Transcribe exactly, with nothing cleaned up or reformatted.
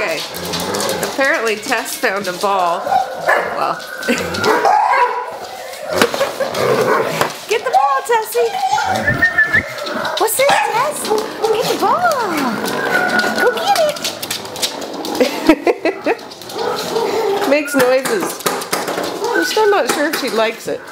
Okay. Apparently Tess found a ball. Well. Get the ball, Tessie. What's this, Tess? Get the ball. Go get it. Makes noises. I'm still not sure if she likes it.